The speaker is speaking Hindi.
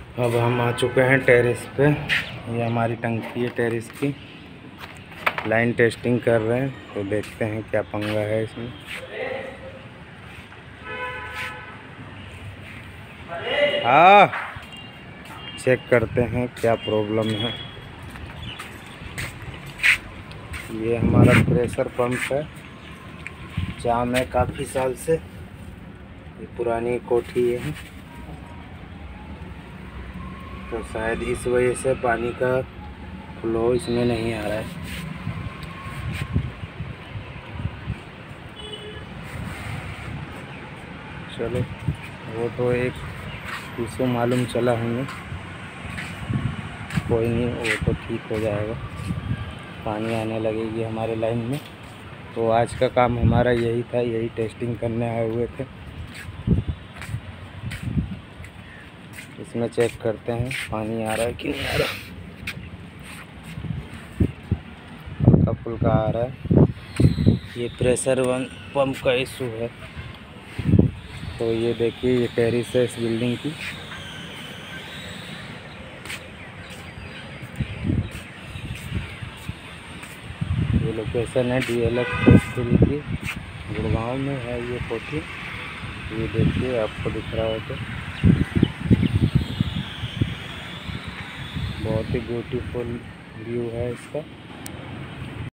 अब हम आ चुके हैं टेरेस पे। ये हमारी टंकी है टेरेस की। लाइन टेस्टिंग कर रहे हैं, तो देखते हैं क्या पंगा है इसमें। हाँ, चेक करते हैं क्या प्रॉब्लम है। ये हमारा प्रेशर पंप है, जाम है काफ़ी साल से। ये पुरानी कोठी है, तो शायद इस वजह से पानी का फ्लो इसमें नहीं आ रहा है। चलो, वो तो एक इसको मालूम चला हमें, कोई नहीं, वो तो ठीक हो जाएगा। पानी आने लगेगी हमारे लाइन में। तो आज का काम हमारा यही था, यही टेस्टिंग करने आए हुए थे। इसमें चेक करते हैं पानी आ रहा है कि नहीं आ रहा। हल्का फुल्का आ रहा है। ये प्रेशर पंप का इशू है। तो ये देखिए, ये टेरेस है इस बिल्डिंग की। ये लोकेशन है DLX स्कूल की, गुड़गांव में है ये कोठी। ये देखिए, आपको दिख रहा हो तो बहुत ही ब्यूटीफुल व्यू है इसका।